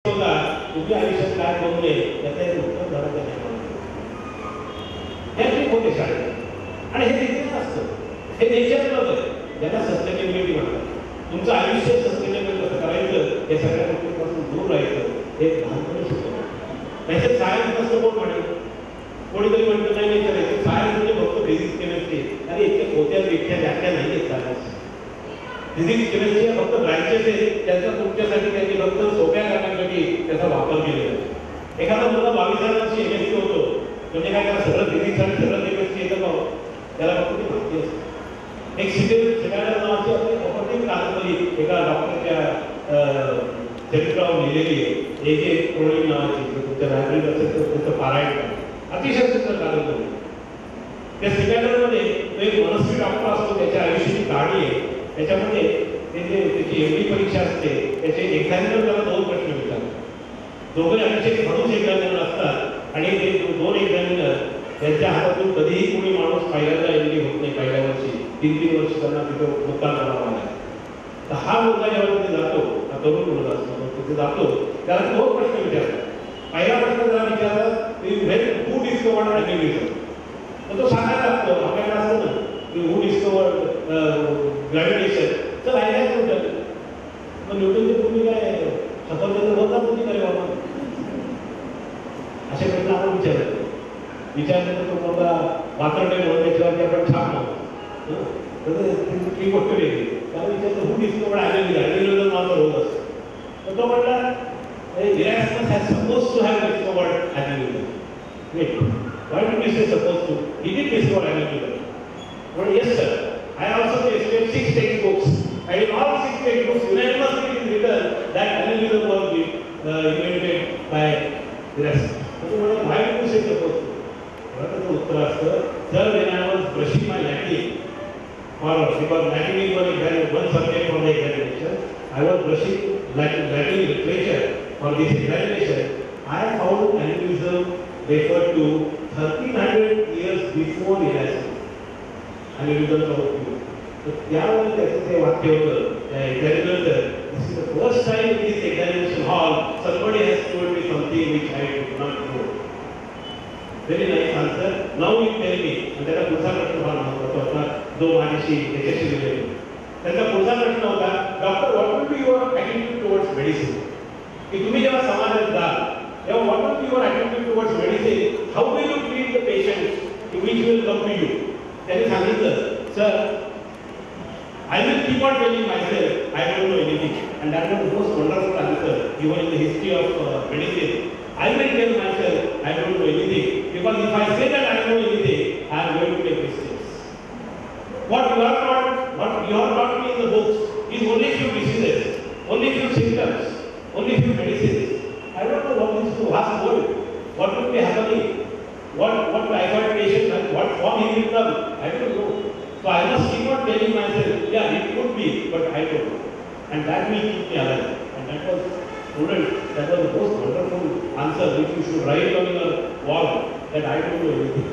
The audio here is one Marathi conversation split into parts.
तुम्ही आयुष्यात काय करू नये त्याचं एक उत्तर धरायचं नाही. हे होते शाळेत आणि हे देखील असतं. हे नेचरच आहे ज्याला सस्टेनेबिलिटी म्हणतात. तुमचं आयुष्य सस्टेनेबल कसं करायचं हे सगळ्या गोष्टींपासून दूर राहायचं हे लहानपणी शिकवलं. त्याच्यात सायन्स नसतं कोण म्हणेल. कोणीतरी म्हणतं नाही नाही करायचं सायन्स म्हणजे फक्त फिजिक्स केमिस्ट्री आणि इतक्या पोत्या व्याख्या व्याख्या नाही आहेत सायन्स. फिजिक्स केमिस्ट्री फक्त ब्रँचेस आहे त्याचा तुमच्यासाठी त्यांनी फक्त सोप्या करण्यासाठी त्याचा वापर केलेला आहे. एखादा मुलगा 22 वर्षाची एमएससी होतो म्हणजे काय त्याला सगळं फिजिक्स आणि सगळं केमिस्ट्री येतं का? त्याला फक्त ती माहिती असते. एक शिकायला नावाची आपली कादंबरी एका डॉक्टरच्या चरित्रावर लिहिलेली आहे. एक प्रवीण नावाची तुमच्या लायब्ररीत असेल तर त्याचं पारायण करा. अतिशय सुंदर कादंबरी. त्या सिकॅंडरमध्ये तो एक मनस्वी डॉक्टर असतो त्याच्या आयुष्याची कहाणी आहे. त्याच्यामध्ये त्याची एवढी परीक्षा असते त्याचे एक्झामिनर त्याला 2 प्रश्न विचारतात. दोघे आयुष्याचे म्हणून एक्झामिनर असतात आणि ते 2 एक्झामिनर त्यांच्या हातातून कधीही कोणी माणूस पहिल्यांदा एमडी होत नाही. पहिल्या वर्षी 3-3 वर्ष त्यांना तिथं मुक्काम करावा लागला. तर हा मुलगा जेव्हा तिथे जातो हा तरुण मुलगा असतो तिथे जातो त्याला 2 प्रश्न विचारतात. पहिला प्रश्न त्याला विचारतात हू डिस्कवर्ड ॲनिमिझम. तर तो सांगायला लागतो आपल्याकडे असतं ना की हू डिस्कवर्ड ग्रॅव्हिटेशन. तर ऐकायचं होतं मग न्यूटनची तुम्ही काय सफरचंद होता तुम्ही काय बाबा असे प्रश्न आपण विचारलं तो मुलगा वात्रटे म्हणून त्याच्यावरती आपण छाप मागतो. ती गोष्ट वेगळी त्याला विचारलं हू डिस्कवर्ड ॲनिमिझम नावाचा रोग असतो. तर तो म्हटला Erasmus has supposed to have discovered ॲनिमिझम. Wait, why did we say supposed to? He did discover ॲनिमिझम. But yes sir, I also tested 6 textbooks and in all 6 textbooks unanimously it is written that ॲनिमिझम was invented by Erasmus. तो म्हणाला why did you say supposed to? त्याचं उत्तर असतं sir, when I was brushing my Latin because Latin is one subject for the examination, I was brushing Latin literature for this examination. I found ॲनिमिझम referred to 1300 years before Erasmus. ॲनिमिझमचा उपयोग. तर त्यावेळेस त्याचं ते वाक्य होतं त्या एक्झामिनरचं, this is the first time in this examination hall somebody has told me something which I did not know. Very nice answer. Now you tell me. आणि त्याचा पुढचा प्रश्न फार महत्त्वाचा होता जो माझ्याशी त्याच्याशी रिलेटेड. त्याचा पुढचा प्रश्न होता doctor what will be your attitude towards medicine. की तुम्ही जेव्हा समाजात जाल तेव्हा what will be your attitude towards medicine. How will you treat the patient which will come to you. त्यांनी सांगितलं sir I will keep on telling myself I don't know anything, and that was the most wonderful answer given in the history of medicine. I will tell myself I don't know anything because if I say that I know anything, I am going to make mistakes. What you are taught me in the books is only few diseases, only few symptoms, only few medicines. I don't know what is the vast world, what will be happening, what typhoid patient, what form he will come. I don't know. So I must keep on telling myself, yeah, it could be, but I don't know. And that will keep me alive. And that was, students, that was the most wonderful answer which you should write on your wall, that I don't know anything.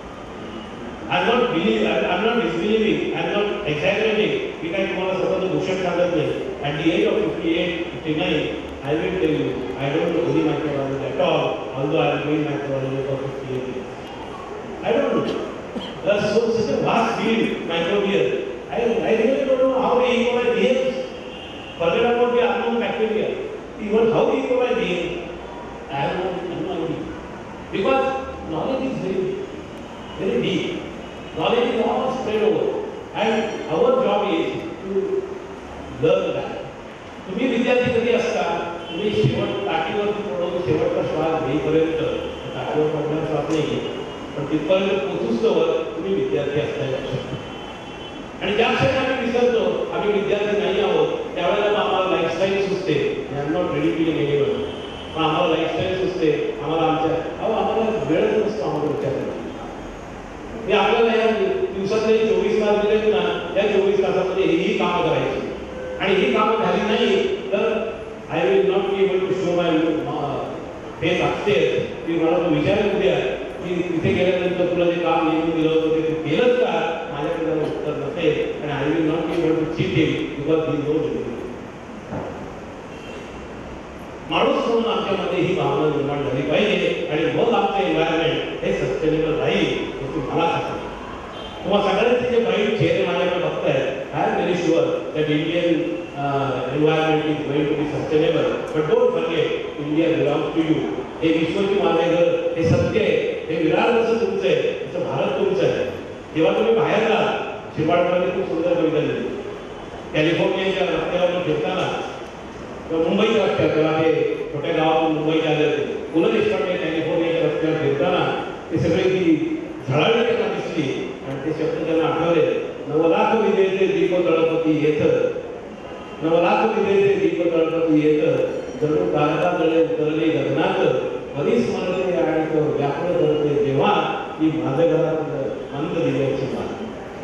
I'm not disbelieving, I'm not exaggerating. We can tomorrow suppose the Bhushan Chandra at the age of 58, 59, I will tell you, I don't know any microbiology at all, although I am doing microbiology for 58 years. I don't know. There's such a vast field, microbial. I really don't know how the E. coli behaves. Forget about the unknown bacteria. Even how the E. coli behaves, I have no idea. Because knowledge is very deep. Knowledge is all spread over. And our job is to learn that. तुम्ही विद्यार्थी कधी असता तुम्ही शेवट टाकीवरती पडून शेवटचा श्वास घेईपर्यंत टाकीवर पडण्याचा श्वास नाही घेत. पण तिथपर्यंत पोचूस्तोवर तुम्ही विद्यार्थी असता लक्षात. आणि ज्या क्षणी आम्ही विसरतो आम्ही विद्यार्थी नाही आहोत त्यावेळेला आम्हाला लाईफस्टाईल सुचते. I am not ready to anyone. पण आम्हाला लाईफस्टाईल सुचते आम्हाला आम्हाला वेळच नसतो आम्हाला विचार करायला. मी आपल्याला या दिवसातले 24 तास दिले ना या 24 तासामध्ये ही कामं करायची आणि ही कामं झाली नाही तर I will not be able to show my face upstairs. की मला तो विचारच द्या की तिथे गेल्यानंतर तुला जे काम नेमून दिलं होतं ते तू केलंच का. माझ्याकडे त्याला उत्तर नसेल आणि I will not be able to cheat him because he knows. माणूस म्हणून आमच्यामध्ये ही भावना निर्माण झाली पाहिजे आणि मग आमचं एन्व्हायरमेंट हे सस्टेनेबल राहील याची मला खात्री. तुम्हा सगळ्यांचे जे ब्राईट चेहरे माझ्याकडे बघताय, I am very sure that Indian environment is going to be sustainable. But don't forget, India belongs to you. हे विश्वची माझे घर, हे सत्य आहे. हे विरार जसं तुमचं आहे तसं भारत तुमचं आहे. जेव्हा तुम्ही बाहेर जा, शिरवाडमध्ये खूप सुंदर कविता लिहिली. कॅलिफोर्नियाच्या रस्त्यावर फिरताना किंवा मुंबईच्या रस्त्यावर, तेव्हा ते छोट्या गावातून मुंबईत आले होते, पु ल देशपांडे कॅलिफोर्नियाच्या रस्त्यावर फिरताना ते सगळे ती झळाळी त्यांना दिसली आणि ते शब्द त्यांना आठवले. 9 लाख विजेचे दीप तळपती येत, 9 लाख विजेचे दीप तळपती येत, जणू कागदा तळे उतरले गगनात, बरीच स्मरते आणि व्याकुळ करते जेव्हा ती माझ्या घरात मंद दिव्याची मान.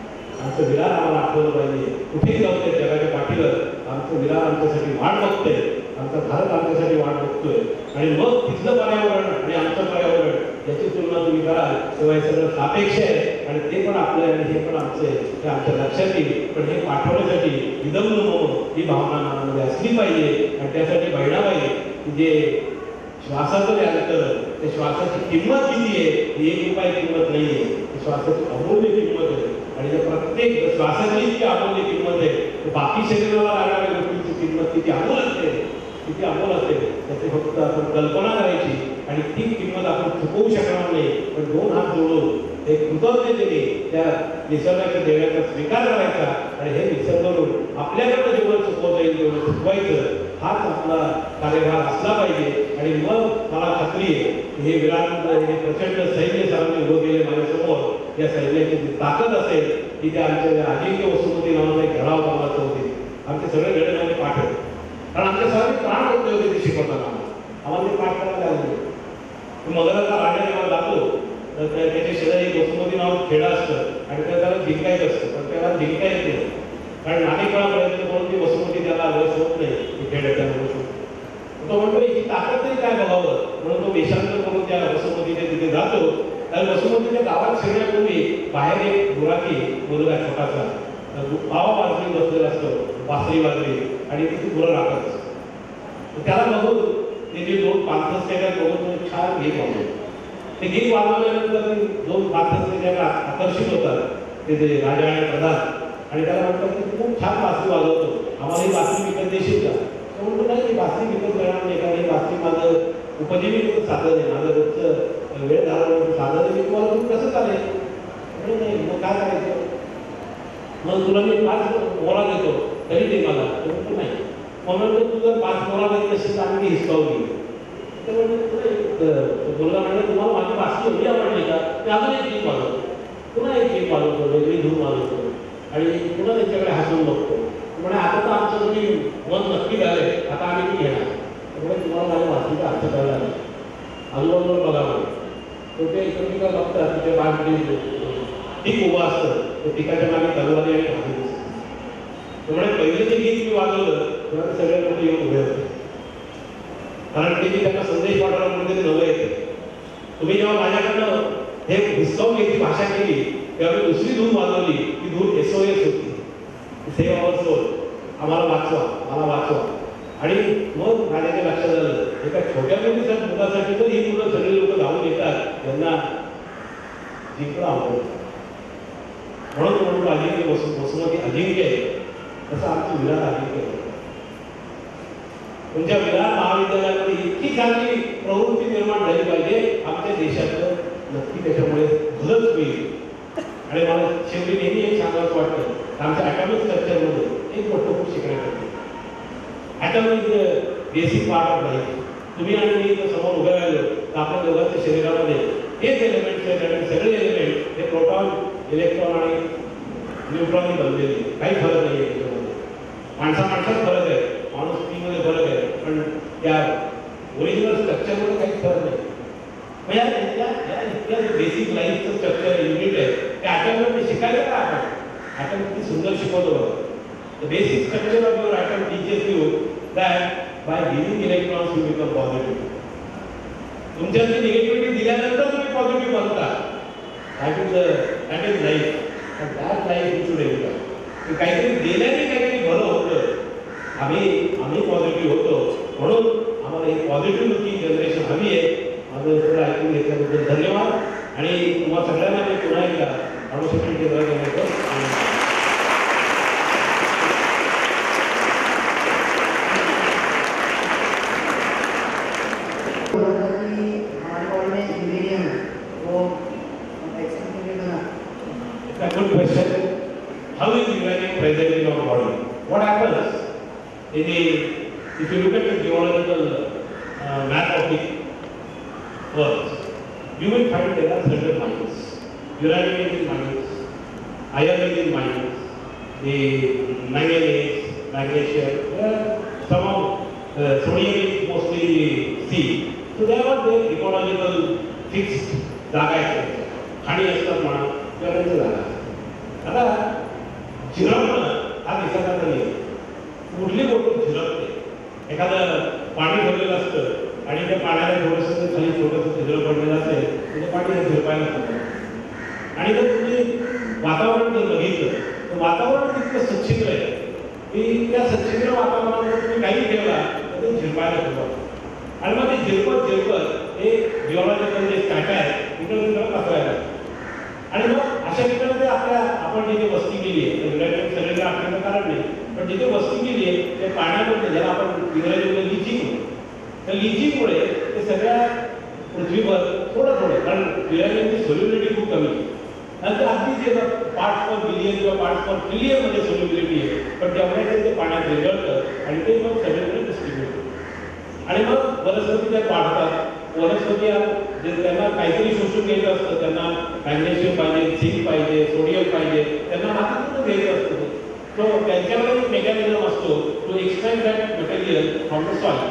आमचं विरार आम्हाला आठवलं पाहिजे. कुठेही जाऊ दे जगाच्या पाठीवर आमचं विरार आमच्यासाठी वाट बघतोय, आमचा भारत आमच्यासाठी वाट बघतोय. आणि मग तिथलं पर्यावरण आणि आमचं पर्यावरण याची तुलना तुम्ही कराल तेव्हा हे सगळं सापेक्ष आहे आणि ते पण आपलं आहे आणि हे पण आमचं आहे, हे आमच्या लक्षात येईल. पण हे पाठवण्यासाठी विदम्ब ही भावना मनामध्ये असली पाहिजे आणि त्यासाठी बहिणाबाई जे श्वासाचं जे अंतर, त्या श्वासाची किंमत किती आहे ही ₹1 किंमत नाही आहे, श्वासाची अमूल्य किंमत आहे. आणि जर प्रत्येक श्वासाची इतकी अमूल्य किंमत आहे तर बाकी शरीराला लागणाऱ्या गोष्टींची किंमत किती अमोल असते, किती अमोल असते त्याची फक्त आपण कल्पना करायची आणि ती किंमत आपण चुकवू शकणार नाही. पण 2 हात जोडून एक कृतज्ञतेने त्या निसर्गाच्या देण्याचा स्वीकार करायचा आणि हे निसर्गावरून आपल्याकडनं जेवढं चुकवता येईल तेवढं चुकवायचं, हाच आपला कार्यभार असला पाहिजे. आणि मग मला खात्री आहे हे विराट हे प्रचंड सैन्य सरांनी उभं केले माझ्यासमोर, या सैन्याची जी ताकद असेल की त्या आमच्या अजिंक्य वसुमती नावाचा एक घडाव बनवायचं होते. आमचे सगळे गडे पाठ होते कारण आमच्या सगळे प्राण होते होते ते शिकवताना आम्हाला ते पाठ करायला लागले. मगराचा राजा जेव्हा जातो तर त्याच्या शेजारी एक वसुमती नाव खेडा असतं आणि त्याला जिंकायचं असतं, पण त्याला जिंकता येत नाही कारण अनेक वेळा प्रयत्न करून ती वसुमती त्याला वश होत नाही, ती खेड्याच्या वश होत. तो म्हणतो ही ताकद तरी काय बघावं म्हणून तो वेशांतर करून त्या वसुमतीच्या तिथे जातो. आणि वसुमतीच्या गावात शिरण्यापूर्वी बाहेर एक गुराखी मुलगा छोटासा पावा बाजरी बसलेला असतो, बासरी बाजरी, आणि तिथे गुरं राखत असतो. त्याला बघून ते जे 2 पांथस त्याच्यात बघून छान गीत वाजवतो. ते गीत वाजवल्यानंतर 2 पांथस त्याच्याकडे आकर्षित होतात, ते जे राजा आणि प्रधान, आणि त्याला म्हणतात की खूप छान बासरी वाजवतो, आम्हाला ही बासरी विकत देशील का? तो म्हणतो नाही, बासरी विकत देणार नाही, कारण ही बासरी माझं उपजीविकेचं साधन आहे, माझं रोजचं वेळ घालवण्याचं साधन आहे, मी तुम्हाला तुम्ही कसं चालेल? नाही, मग काय करायचं? मग तुला मी 5 मोहरा देतो तरी ते मला. तो म्हणतो नाही. मग म्हणतो तू जर 5 मोहरा देत नसेल तर आम्ही हिसकावली. ते म्हणतो मुलगा म्हणजे तुम्हाला माझी बासरी एवढी आवडली का? ते अजून एक गीत वाजवतो, पुन्हा एक गीत वाजवतो, वेगळी धून वाजवतो आणि पुन्हा त्यांच्याकडे हसून बघतो. म्हणजे आता तर आमचं तुम्ही मन नक्की झालंय, आता आम्ही ती घेणार. त्यामुळे तुम्हाला माझ्या बासरीचा अर्थ कळला नाही, आजूबाजूला बघावं. तो ते एकमेका बघतात तिथे बाजू ठीक उभं असतं, तो पिकाच्या मागे तलवारी आणि हाती दिसतं. त्यामुळे पहिलं जे गीत मी वाजवलं तेव्हा सगळे लोक येऊन उभे होते, कारण ते मी त्यांना संदेश पाठवला म्हणजे ते नवं येतं. तुम्ही जेव्हा माझ्याकडनं हे हिसकावून घ्यायची भाषा केली तेव्हा मी दुसरी धून वाजवली, ती धून SOS होती, सेव्ह आवर सोल, आम्हाला वाचवा, मला वाचवा. आणि मग माझ्या लक्षात आलं एका छोट्या मुलासाठी तर ही मुलं सगळे लोक धावून येतात, त्यांना जिंकणं आवडतं. म्हणून म्हणतो अजिंक्य वसुमती अजिंक्य आहे, तसं आमचं विरार अजिंक्य आहे. तुमच्या विरार महाविद्यालयामध्ये इतकी चांगली प्रवृत्ती निर्माण झाली पाहिजे, आमच्या देशातलं नक्की त्याच्यामुळे भलंच होईल. आणि मला शेवटी नेहमी एक सांगावंच वाटतं, आमच्या ॲटॉमिक स्ट्रक्चरमध्ये एक मोठं खूप शिकण्यासाठी. Atomic basic part of life. तुम्ही आणि मी जर समोर उभे राहिलो तर आपल्या दोघांच्या शरीरामध्ये हेच एलिमेंट्स आहेत आणि सगळे एलिमेंट हे प्रोटॉन, इलेक्ट्रॉन आणि न्यूट्रॉनने बनलेले, काही फरक नाही आहे त्याच्यामध्ये. माणसात फरक आहे, माणूस टीमध्ये फरक आहे, पण त्या ओरिजिनल स्ट्रक्चरमध्ये काहीच फरक नाही. म्हणजे इतक्या बेसिक लाईफचं स्ट्रक्चर युनिट आहे त्या ॲटॉममध्ये शिकायचं का आपण? ॲटॉम किती सुंदर शिकवतो बघा. The basic structure of your atom teaches you that by giving electrons you become positive. तुमच्याची निगेटिव्हिटी दिल्यानंतर तुम्ही पॉझिटिव्ह बनता. That is life. And that life you should enjoy. काहीतरी देण्याने काहीतरी बरं होतं. आम्ही पॉझिटिव्ह होतो म्हणून आम्हाला एक पॉझिटिव्ह लुकिंग जनरेशन हवी आहे. माझं सगळं ऐकून घेतल्याबद्दल धन्यवाद आणि तुम्हाला सगळ्यांना मी पुन्हा एकदा ऑर्गनायझेशन केंद्र घेण्याचं good question. How is uranium present in our body? What happens if you look at the geological map of the Earth, you will find there are certain mines. Uranium is in mines, iron is in mines, the manganese, magnesium, some of sodium is mostly sea. So there was the ecological fixed जागा आहे. खाणी असतात म्हणा किंवा जागा. आता झिरपणं हा दिसत नाही. कुठली गोष्ट झिरपते. एखादं पाणी भरलेलं असतं आणि त्या पाण्याला थोडंसं खाली छोटंसं छिद्र पडलेलं असेल तर ते पाणी झिरपायला लागतं. आणि जर तुम्ही वातावरण जर बघितलं तर वातावरण तितकं सच्छिद्र आहे की त्या सच्छिद्र वातावरणामध्ये तुम्ही काही ठेवला तर ते झिरपायला सुरुवात. आणि मग ते झिरपत हे जिओलॉजिकल जे स्टॅटा आहे तिकडे तिकडे पसरायला. आणि मग अशा ठिकाणी ते आपण जिथे वस्ती केली आहे युनायटेड सगळीकडे आपल्याला कारण नाही पण जिथे वस्ती केली आहे त्या पाण्यामध्ये ज्याला आपण इंग्रजीमध्ये लिचिंग त्या लिचिंगमुळे ते सगळ्या पृथ्वीवर थोडं थोडं कारण युरेनियमची सोल्युबिलिटी खूप कमी आहे. नंतर अगदी जे पार्ट्स पर बिलियन किंवा पार्ट्स पर ट्रिलियनमध्ये सोल्युबिलिटी आहे पण तेवढ्याच ते पाण्यात विरघळतं आणि ते मग सगळीकडे डिस्ट्रीब्यूट होतं. आणि मग वनस्पती त्यात वाढतात. वनस्पती जे त्यांना काहीतरी शोषून घ्यायचं असतं त्यांना मॅग्नेशियम पाहिजे झिंक पाहिजे सोडियम पाहिजे त्यांना मातीतून घ्यायचं असतं. तो त्यांच्याकडे एक मेकॅनिझम असतो to extract that material from the soil.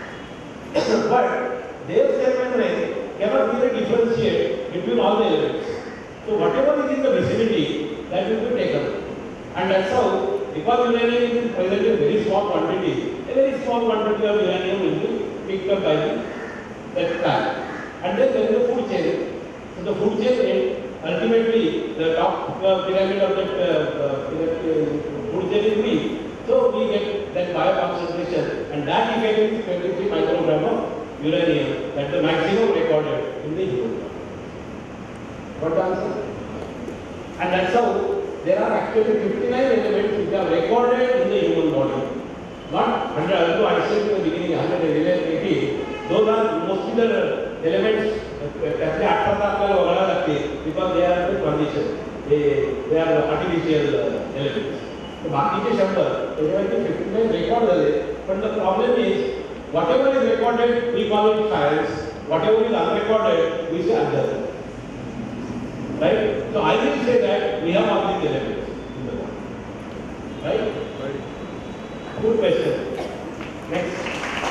But their cell membrane cannot be differentiate between all the elements. So whatever is in the vicinity that will be taken. And that's how because uranium is present in very small quantity, a very small quantity of uranium will be picked up by that plant. And then there is a food chain. So the food chain ultimately the top pyramid of that food chain is weak. So we get that bioconcentration and that effect is 23 microgram of uranium that the maximum recorded in the human body. What the answer? And that's how there are actually 59 elements which are recorded in the human body. Not 100, although I said in the beginning 180, those are mostly the elements that they are because they are the condition. They are artificial elements. So बाकीचे शब्द त्याच्यावरती 59 रेकॉर्ड झाले पण the problem is whatever is recorded we call it science, whatever is unrecorded we say other. Right? So I will say that we have all these elements in the body. Right? Good question. Next.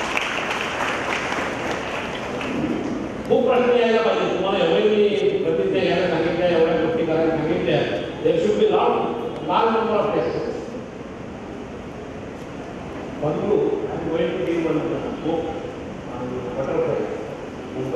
खूप प्रश्न यायला पाहिजे तुम्हाला एवढे मी प्रतिज्ञा घ्यायला सांगितल्या एवढ्या गोष्टी करायला सांगितल्या there should be large number of questions. Bandhu, I am going to give one book on butterfly, Mumbai.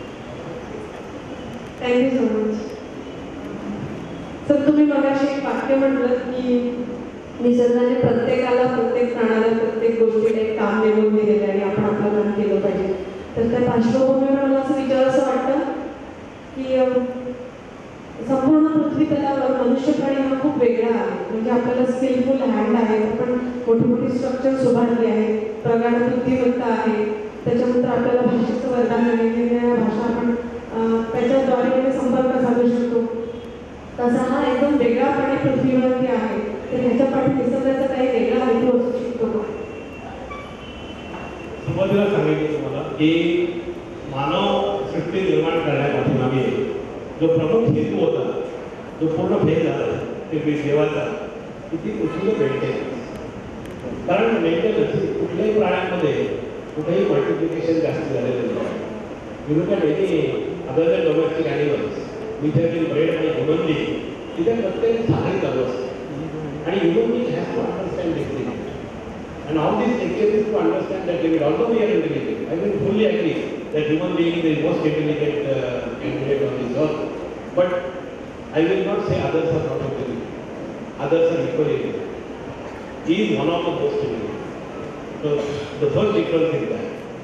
Thank you so much. Sir तुम्ही मगाशी एक वाक्य म्हटलं की निसर्गाने प्रत्येकाला प्रत्येक प्राण्याला प्रत्येक गोष्टीला एक काम निवडून दिलेलं आहे आणि आपण आपलं काम केलं पाहिजे. तर त्या पार्श्वभूमीवर मला असं विचारायचं वाटतं की संपूर्ण पृथ्वी तलावर मनुष्य प्राणी हा खूप वेगळा आहे. म्हणजे आपल्याला स्किलफुल हँड आहे आपण मोठी मोठी स्ट्रक्चर्स उभारली आहे प्रगाढ बुद्धिमत्ता आहे त्याच्यानंतर आपल्याला भाषेचं वरदान वेगवेगळ्या भाषा आपण त्याच्याद्वारे संपर्क साधू शकतो. तसा हा एकदम वेगळा प्राणी पृथ्वीवरती आहे तर ह्याच्या पाठी निसर्गाचा काही वेगळा हेतू असू शकतो का? सुरुवातीला सांगितलं तुम्हाला की मानव सृष्टी निर्माण करण्यापाठीमागे जो प्रमुख हेतू होता जो पूर्ण फेल झाला ते देवाचा किती पृथ्वीला मेंटेनन्स. कारण मेंटेनन्स कुठल्याही प्राण्यांमध्ये कुठेही मल्टिप्लिकेशन जास्त झालेलं नाही. You look at any other than domestic animals which have been bred by human being तिथे प्रत्येक साधन चालू असतं आणि human being has to understand this thing. And all these things is to understand that limit. Although we are intelligent, I will fully agree that human being is the most intelligent candidate on this earth. But I will not say others are not intelligent. Others are equally intelligent. He is one of the most intelligent. So the first difference is that.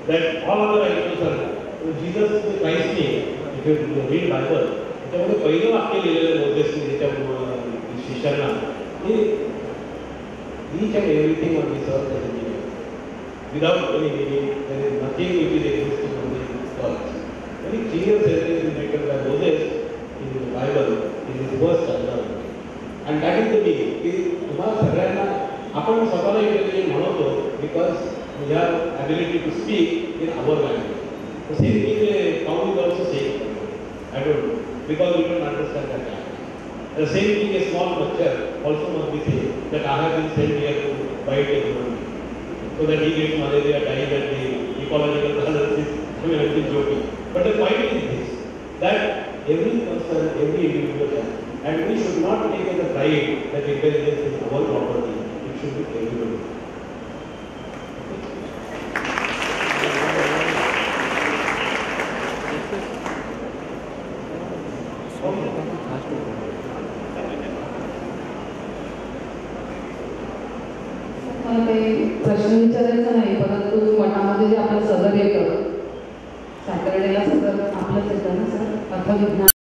that all other ideals are Jesus Christ if you read Bible, त्याच्यामध्ये पहिलं वाक्य लिहिलेलं मोसेसने त्याच्या शिष्यांना की each and everything on this earth has a meaning. Without any meaning, there is nothing which is existing on this earth. Very clear sentence is written by Moses in the Bible in his first chapter. And that is the meaning. की तुम्हाला सगळ्यांना आपण स्वतःला इंटेलिजंट म्हणतो because we have ability to speak in our language. The same thing Paul is also saying. I don't know because we don't understand that language. The same thing a small butcher also must be saying that I have been sent here to bite a human being so that he gets malaria, dies at the ecological balance is, I mean, I'm just joking. But the point is this, that every person, every individual has, and we should not take as a pride that intelligence is our property. It should be everybody. मला काही प्रश्न विचारायचा नाही, परंतु मठामध्ये जे आपलं सदर येतं सॅटर्डेला सदर आपलंच येतं ना सर, अर्थविज्ञान